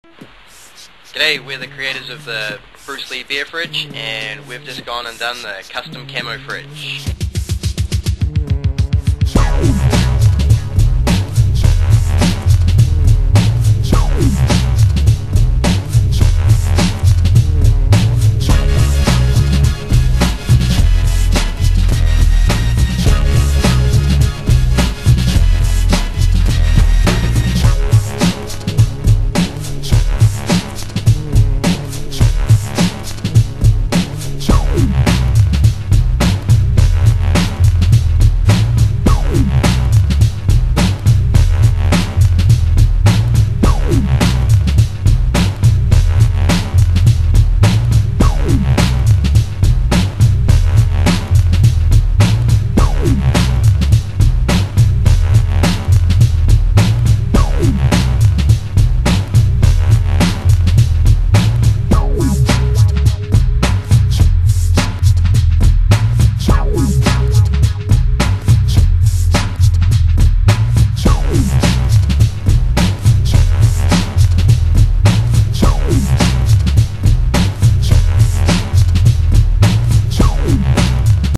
G'day, we're the creators of the Bruce Lee beer fridge, and we've just gone and done the custom camo fridge.